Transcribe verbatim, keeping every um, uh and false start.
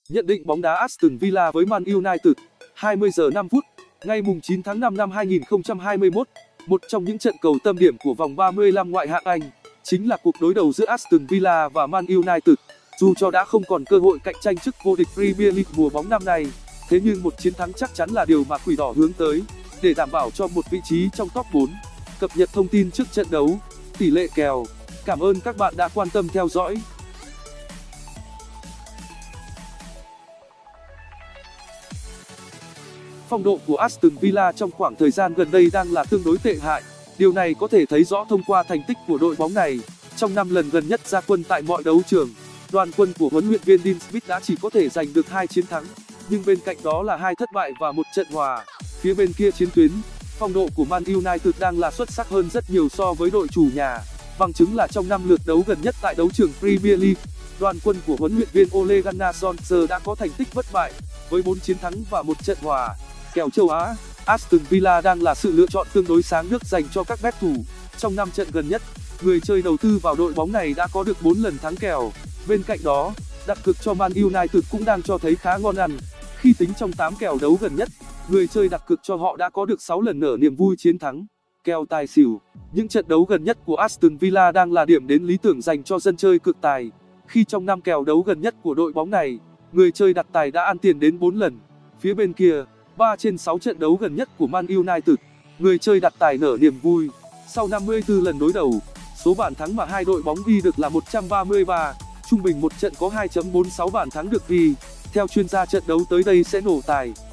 Nhận định bóng đá Aston Villa với Man United, hai mươi giờ năm phút, ngày chín tháng năm năm hai nghìn không trăm hai mươi mốt. Một trong những trận cầu tâm điểm của vòng ba mươi lăm ngoại hạng Anh chính là cuộc đối đầu giữa Aston Villa và Man United. Dù cho đã không còn cơ hội cạnh tranh chức vô địch Premier League mùa bóng năm nay, thế nhưng một chiến thắng chắc chắn là điều mà Quỷ Đỏ hướng tới để đảm bảo cho một vị trí trong top bốn. Cập nhật thông tin trước trận đấu, tỷ lệ kèo. Cảm ơn các bạn đã quan tâm theo dõi. Phong độ của Aston Villa trong khoảng thời gian gần đây đang là tương đối tệ hại. Điều này có thể thấy rõ thông qua thành tích của đội bóng này. Trong năm lần gần nhất ra quân tại mọi đấu trường, đoàn quân của huấn luyện viên Dean Smith đã chỉ có thể giành được hai chiến thắng, nhưng bên cạnh đó là hai thất bại và một trận hòa. Phía bên kia chiến tuyến, phong độ của Man United đang là xuất sắc hơn rất nhiều so với đội chủ nhà. Bằng chứng là trong năm lượt đấu gần nhất tại đấu trường Premier League, đoàn quân của huấn luyện viên Ole Gunnar Solskjaer đã có thành tích bất bại với bốn chiến thắng và một trận hòa. Kèo châu Á, Aston Villa đang là sự lựa chọn tương đối sáng nước dành cho các bet thủ. Trong năm trận gần nhất, người chơi đầu tư vào đội bóng này đã có được bốn lần thắng kèo. Bên cạnh đó, đặt cược cho Man United cũng đang cho thấy khá ngon ăn. Khi tính trong tám kèo đấu gần nhất, người chơi đặt cược cho họ đã có được sáu lần nở niềm vui chiến thắng. Kèo tài xỉu, những trận đấu gần nhất của Aston Villa đang là điểm đến lý tưởng dành cho dân chơi cược tài. Khi trong năm kèo đấu gần nhất của đội bóng này, người chơi đặt tài đã ăn tiền đến bốn lần. Phía bên kia, ba trên sáu trận đấu gần nhất của Man United, người chơi đặt tài nở niềm vui. Sau năm mươi tư lần đối đầu, số bàn thắng mà hai đội bóng ghi được là một trăm ba mươi ba, trung bình một trận có hai phẩy bốn sáu bàn thắng được ghi. Theo chuyên gia trận đấu tới đây sẽ nổ tài.